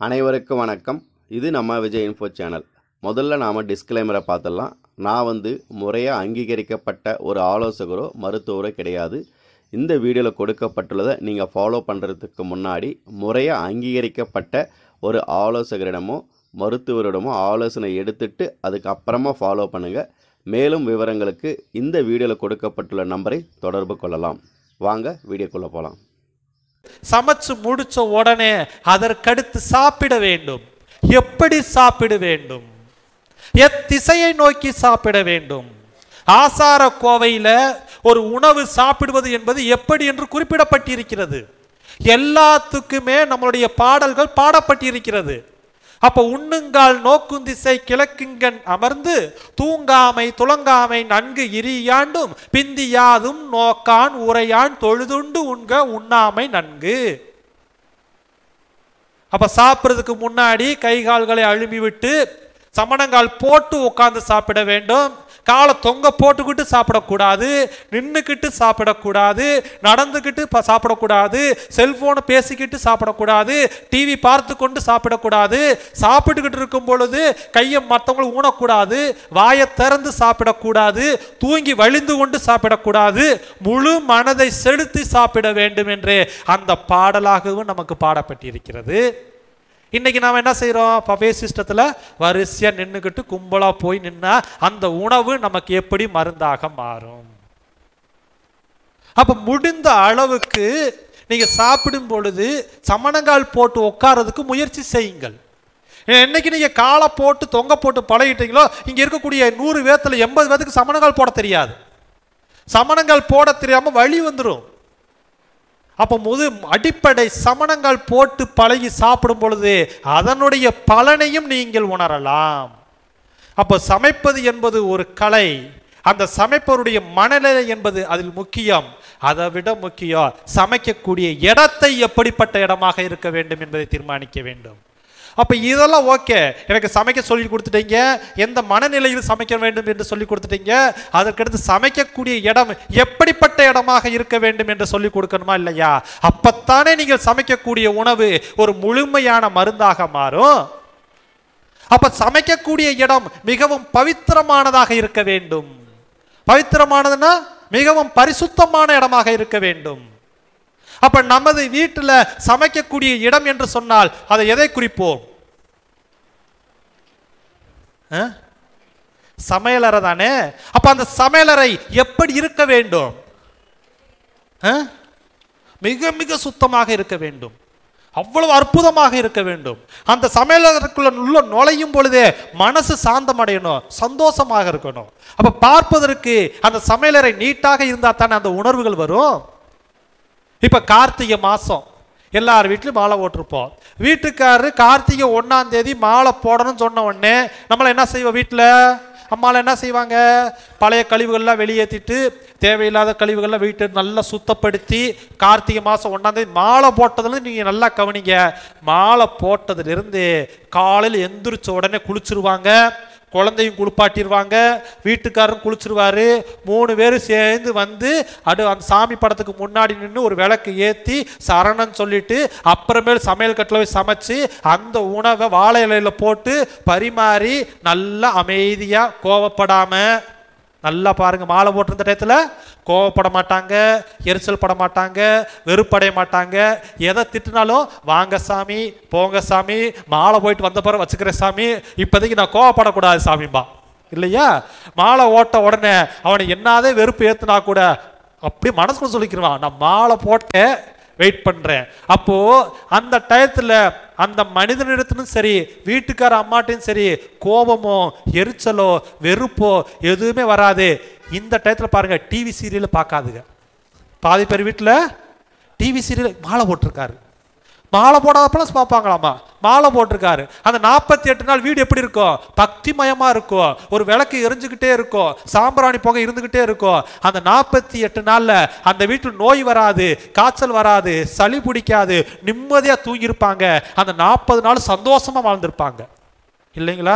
அனைவருக்கும் வணக்கம். இது நம்ம விஜய் இன்ஃபோ சேனல். முதல்ல நாம் டிஸ்க்ளைமரை பார்த்துடலாம். நான் முறையாக அங்கீகரிக்கப்பட்ட ஒரு ஆலோசகரோ மருத்துவரோ கிடையாது. இந்த வீடியோவில் கொடுக்கப்பட்டுள்ளதை நீங்கள் ஃபாலோ பண்ணுறதுக்கு முன்னாடி முறையாக அங்கீகரிக்கப்பட்ட ஒரு ஆலோசகரிடமோ மருத்துவரிடமோ ஆலோசனை எடுத்துட்டு அதுக்கப்புறமா ஃபாலோ பண்ணுங்கள். மேலும் விவரங்களுக்கு இந்த வீடியோவில் கொடுக்கப்பட்டுள்ள நம்பரை தொடர்பு கொள்ளலாம். வாங்க வீடியோக்குள்ளே போகலாம். சமைச்சு முடிச்ச உடனே அதற்கடுத்து சாப்பிட வேண்டும். எப்படி சாப்பிட வேண்டும்? எத்திசையை நோக்கி சாப்பிட வேண்டும்? ஆசார கோவையில ஒரு உணவு சாப்பிடுவது என்பது எப்படி என்று குறிப்பிடப்பட்டிருக்கிறது. எல்லாத்துக்குமே நம்மளுடைய பாடல்கள் பாடப்பட்டிருக்கிறது. அப்ப உண்ணுங்கால் நோக்கும் திசை கிழக்குங்கண் அமர்ந்து தூங்காமை துளங்காமை நன்கு இரியாண்டும் பிந்தியாதும் நோக்கான் உரையான் தொழுதுண்டு உண்க உண்ணாமை நன்கு. அப்ப சாப்பிட்றதுக்கு முன்னாடி கை கால்களை அழுமி விட்டு சமணங்கால் போட்டு உட்கார்ந்து சாப்பிட வேண்டும். காலை தொங்க போட்டுக்கிட்டு சாப்பிடக்கூடாது, நின்றுக்கிட்டு சாப்பிடக்கூடாது, நடந்துக்கிட்டு சாப்பிடக்கூடாது, செல்போனை பேசிக்கிட்டு சாப்பிடக்கூடாது, டிவி பார்த்து கொண்டு சாப்பிடக்கூடாது, சாப்பிட்டுக்கிட்டு இருக்கும் பொழுது கையை மற்றவங்களை ஊனக்கூடாது, வாயை திறந்து சாப்பிடக்கூடாது, தூங்கி வழிந்து கொண்டு சாப்பிடக்கூடாது, முழு மனதை செலுத்தி சாப்பிட வேண்டும் என்று அந்த பாடலாகவும் நமக்கு பாடப்பட்டிருக்கிறது. இன்னைக்கு நாம் என்ன செய்கிறோம்? பஃபே சிஸ்டத்தில் வரிசையாக நின்றுக்கிட்டு கும்பலாக போய் நின்னா அந்த உணவு நமக்கு எப்படி மருந்தாக மாறும்? அப்போ முடிந்த அளவுக்கு நீங்கள் சாப்பிடும் பொழுது சமணங்கால் போட்டு உட்காரதுக்கு முயற்சி செய்யுங்கள். என்னைக்கு நீங்கள் காலை போட்டு தொங்க போட்டு பழகிட்டீங்களோ இங்கே இருக்கக்கூடிய 100 பேர்த்தில் 80 பேருக்கு சமணங்கால் போட தெரியாது. சமணங்கால் போட தெரியாமல் வலி வந்துடும். அப்போ அடிப்படை சமணங்கள் போட்டு பழகி சாப்பிடும் பொழுது அதனுடைய பலனையும் நீங்கள் உணரலாம். அப்போ சமைப்பது என்பது ஒரு கலை. அந்த சமைப்பவருடைய மனநிலை என்பது அதில் முக்கியம். அதை விட முக்கியம் சமைக்கக்கூடிய இடத்தை எப்படிப்பட்ட இடமாக இருக்க வேண்டும் என்பதை தீர்மானிக்க வேண்டும். அப்போ இதெல்லாம் ஓகே, எனக்கு சமைக்க சொல்லி கொடுத்துட்டீங்க, எந்த மனநிலையில் சமைக்க வேண்டும் என்று சொல்லி கொடுத்துட்டீங்க, அதற்கடுத்து சமைக்கக்கூடிய இடம் எப்படிப்பட்ட இடமாக இருக்க வேண்டும் என்று சொல்லி கொடுக்கணுமா இல்லையா? அப்பத்தானே நீங்கள் சமைக்கக்கூடிய உணவு ஒரு முழுமையான மருந்தாக மாறும். அப்ப சமைக்கக்கூடிய இடம் மிகவும் பவித்திரமானதாக இருக்க வேண்டும். பவித்திரமானதுன்னா மிகவும் பரிசுத்தமான இடமாக இருக்க வேண்டும். அப்ப நமது வீட்டில் சமைக்கக்கூடிய இடம் என்று சொன்னால் அதை எதை குறிப்போம்? சமையலறை தானே. அப்ப அந்த சமையலறை எப்படி இருக்க வேண்டும்? மிக மிக சுத்தமாக இருக்க வேண்டும். அவ்வளவு அற்புதமாக இருக்க வேண்டும். அந்த சமையலறைக்குள்ள நுழையும் பொழுதே மனசு சாந்தம் அடையணும், சந்தோஷமாக இருக்கணும். அப்ப பார்ப்பதற்கு அந்த சமையலறை நீட்டாக இருந்தால் தானே அந்த உணர்வுகள் வரும். இப்ப கார்த்திகை மாசம் எல்லார் வீட்லையும் மாலை போட்டிருப்போம். வீட்டுக்காரரு கார்த்திகை 1ஆம் தேதி மாலை போடணும்னு சொன்ன உடனே நம்மளை என்ன செய்வோம்? வீட்டில் அம்மாவில் என்ன செய்வாங்க? பழைய கழிவுகள்லாம் வெளியேற்றிட்டு தேவையில்லாத கழிவுகள்லாம் வீட்டை நல்லா சுத்தப்படுத்தி கார்த்திகை மாதம் 1ஆம் தேதி மாலை போட்டதுலேருந்து நீங்கள் நல்லா கவனிங்க. மாலை போட்டதுலேருந்து காலையில் எந்திரிச்ச உடனே குளிச்சிருவாங்க, குழந்தையும் குளிப்பாட்டிடுவாங்க, வீட்டுக்காரரும் குளிச்சிருவாரு. 3 பேரும் சேர்ந்து வந்து அந்த சாமி படத்துக்கு முன்னாடி நின்று ஒரு விளக்கு ஏற்றி சரணம் சொல்லிட்டு அப்புறமேல் சமையல் கட்டில் போய் சமைச்சு அந்த உணவை வாழை இலையில் போட்டு பரிமாறி நல்லா அமைதியாக கோவப்படாமல் நல்லா பாருங்க. மாலை போட்டிருந்த டயத்தில் கோவப்பட மாட்டாங்க, எரிச்சல் பட மாட்டாங்க, வெறுப்படைய மாட்டாங்க. எதை திட்டினாலும் வாங்க சாமி, போங்க சாமி, மாலை போயிட்டு வந்த பிறகு வச்சுக்கிறேன் சாமி, இப்போதைக்கு நான் கோவப்படக்கூடாது சாமிம்பா இல்லையா? மாலை ஓட்ட உடனே அவனை என்னாதே வெறுப்பு ஏற்றுனா கூட அப்படியே மனசுக்குள்ள சொல்லிக்கிறான், நான் மாலை போட்டேன், வெயிட் பண்ணுறேன். அப்போ அந்த டயத்தில் அந்த மனிதனிடத்திலும் சரி வீட்டுக்கார அம்மாட்டையும் சரி கோபமோ எரிச்சலோ வெறுப்போ எதுவுமே வராது. இந்த டயத்தில் பாருங்க, டிவி சீரியலை பார்க்காதுங்க. பாதி பேர் வீட்டில் டிவி சீரியல் மாலை போட்டிருக்காரு, மாலை போடாதப்பெல்லாம் பார்ப்பாங்களாமா, மாலை போட்டிருக்காரு. அந்த 48 நாள் வீடு எப்படி இருக்கும்? பக்திமயமா இருக்கும். ஒரு விளக்கு எரிஞ்சுக்கிட்டே இருக்கும், சாம்பிராணி புகை இருந்துகிட்டே இருக்கும். அந்த 48 நாள்ல அந்த வீட்டில் நோய் வராது, காய்ச்சல் வராது, சளி பிடிக்காது, நிம்மதியா தூங்கியிருப்பாங்க. அந்த 40 நாள் சந்தோஷமா வாழ்ந்திருப்பாங்க இல்லைங்களா?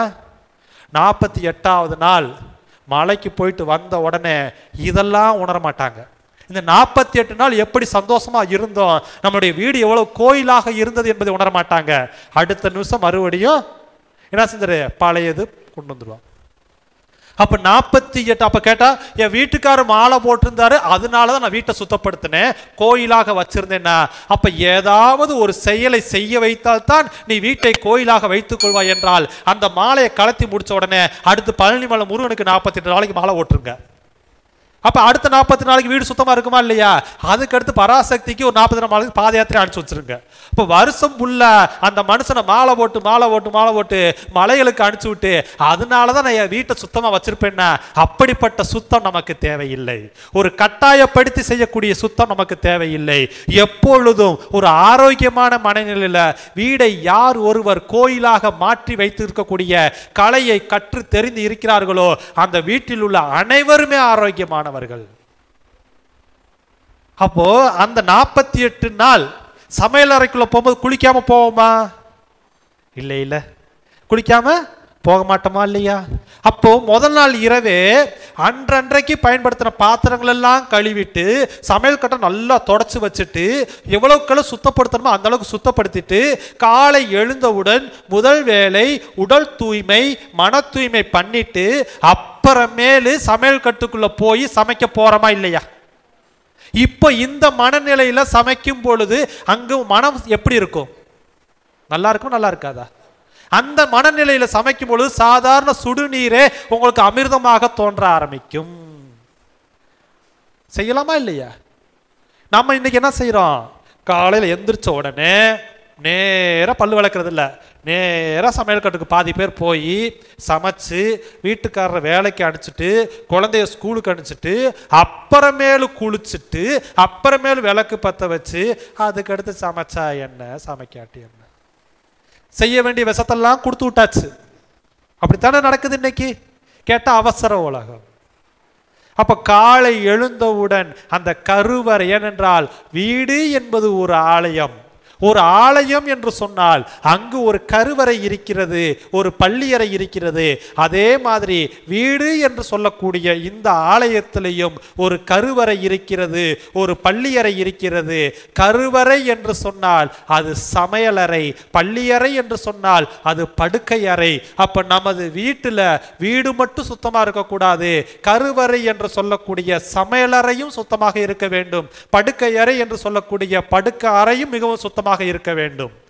48வது நாள் மலைக்கு போயிட்டு வந்த உடனே இதெல்லாம் உணர மாட்டாங்க. இந்த 48 நாள் எப்படி சந்தோஷமா இருந்தோம், நம்முடைய வீடு எவ்வளவு கோயிலாக இருந்தது என்பதை உணர மாட்டாங்க. அடுத்த நிமிஷம் மறுபடியும் என்ன செஞ்சாரு, பழையது கொண்டு வந்துருவாங்க. அப்ப 48, அப்ப கேட்டா என் வீட்டுக்காரர் மாலை போட்டிருந்தாரு, அதனாலதான் நான் வீட்டை சுத்தப்படுத்தினேன், கோயிலாக வச்சிருந்தேன்னா, அப்ப ஏதாவது ஒரு செயலை செய்ய வைத்தால் தான் நீ வீட்டை கோயிலாக வைத்துக் கொள்வாய் என்றால், அந்த மாலையை கலத்தி முடிச்ச உடனே அடுத்து பழனிமலை முருகனுக்கு 48 நாளைக்கு மாலை ஓட்டுருங்க. அப்ப அடுத்த 40 நாளைக்கு வீடு சுத்தமா இருக்குமா இல்லையா? அதுக்கு அடுத்து பராசக்திக்கு ஒரு 40 நாளைக்கு பாத யாத்திரை அனுப்பிச்சு வச்சிருங்க. இப்ப வருஷம் புள்ள அந்த மனுஷனை மாலை போட்டு மலைகளுக்கு அனுப்பிச்சு விட்டு அதனாலதான் நான் என் வீட்டை சுத்தமா வச்சிருப்பேன்னா, அப்படிப்பட்ட சுத்தம் நமக்கு தேவையில்லை. ஒரு கட்டாயப்படுத்தி செய்யக்கூடிய சுத்தம் நமக்கு தேவையில்லை. எப்பொழுதும் ஒரு ஆரோக்கியமான மனநிலையில வீடை யார் ஒருவர் கோயிலாக மாற்றி வைத்திருக்கக்கூடிய கலையை கற்று தெரிந்து இருக்கிறார்களோ அந்த வீட்டில் உள்ள அனைவருமே ஆரோக்கியமான. அப்போ அந்த 48 நாள் சமையல் அறைக்குள்ள போகும்போது குளிக்காம போவோமா? இல்ல குளிக்காம போக மாட்டோமா இல்லையா? அப்போ முதல் நாள் இரவே அன்றைக்கு பயன்படுத்தின பாத்திரங்கள் எல்லாம் கழுவிட்டு சமையல் கட்டை நல்லா தொடச்சு வச்சுட்டு எவ்வளவுக்கு சுத்தப்படுத்தணுமோ அந்த அளவுக்கு சுத்தப்படுத்திட்டு காலை எழுந்தவுடன் முதல் வேலை உடல் தூய்மை மன தூய்மை பண்ணிட்டு அப்புறமேலு சமையல் கட்டுக்குள்ள போய் சமைக்க போறோமா இல்லையா? இப்போ இந்த மனநிலையில சமைக்கும் பொழுது அங்கு மனம் எப்படி இருக்கும்? நல்லா இருக்கும், நல்லா இருக்காதா? அந்த மனநிலையில சமைக்கும் பொழுது சாதாரண சுடுநீரே உங்களுக்கு அமிர்தமாக தோன்ற ஆரம்பிக்கும். செய்யலாமா இல்லையா? நம்ம இன்னைக்கு என்ன செய்யறோம்? காலையில எந்திரிச்ச உடனே நேரா பல்லு விளக்குறது இல்லை, நேராக சமையல் கட்டுக்கு பாதி பேர் போய் சமைச்சு வீட்டுக்காரரை வேலைக்கு அனுப்பிச்சிட்டு குழந்தைய ஸ்கூலுக்கு அனுப்பிச்சிட்டு அப்புறமேலு குளிச்சுட்டு அப்புறமேலு விளக்கு பற்ற வச்சு அதுக்கடுத்து சமைச்சா என்ன சமைக்காட்டி என்ன செய்ய வேண்டிய விஷத்தெல்லாம் கொடுத்து விட்டாச்சு. அப்படித்தானே நடக்குது இன்னைக்கு. கேட்ட அவசர உலகம். அப்ப காலை எழுந்தவுடன் அந்த கருவறை, ஏனென்றால் வீடு என்பது ஒரு ஆலயம். ஒரு ஆலயம் என்று சொன்னால் அங்கு ஒரு கருவறை இருக்கிறது, ஒரு பள்ளியறை இருக்கிறது. அதே மாதிரி வீடு என்று சொல்லக்கூடிய இந்த ஆலயத்திலையும் ஒரு கருவறை இருக்கிறது, ஒரு பள்ளியறை இருக்கிறது. கருவறை என்று சொன்னால் அது சமையலறை, பள்ளியறை என்று சொன்னால் அது படுக்கை அறை. அப்ப நமது வீடு மட்டும் சுத்தமா இருக்கக்கூடாது, கருவறை என்று சொல்லக்கூடிய சமையலறையும் சுத்தமாக இருக்க வேண்டும், படுக்கை அறை என்று சொல்லக்கூடிய படுக்கை அறையும் மிகவும் சுத்தமாக இருக்க வேண்டும்.